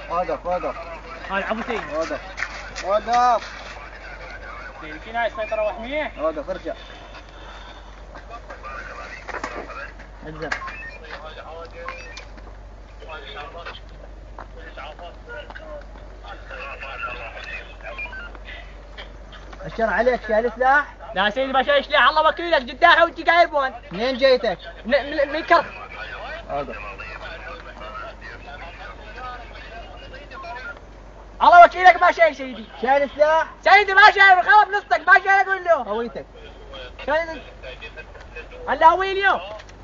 وقف وقف. هاي عبوتين. وقف وقف. في هاي السيطرة وحمية. وقف ارجع. الزم. اشر عليك شايل سلاح؟ لا سيدي ما شايل سلاح، الله وكيلك جداحة وانت جايب وين؟ منين جيتك؟ من كرف. وقف. الله وكيلك ما شايل سيدي. شايل سلاح؟ سيدي ما شايل، خرب نصك ما شايل اقول له. هويتك. شايل هلا هوي اليوم.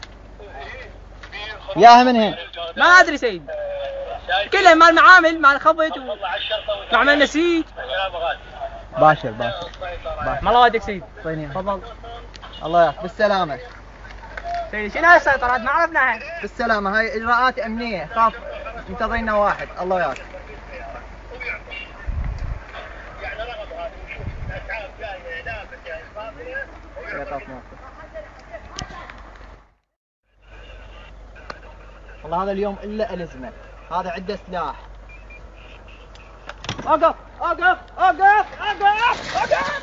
ياها من هين؟ ما ادري سيدي. كلهم مال معامل مال خبط ومعمل نسيج. باشر باشر. ما الله ودك سيدي. طيني. تفضل. الله يعافيك بالسلامة. سيدي شنو هاي السيطرات ما عرفناها. بالسلامة، هاي اجراءات امنية، خاف منتظرينا واحد. الله يعافيك. والله هذا اليوم الا الزمه، هذا عنده سلاح. وقف وقف وقف وقف وقف.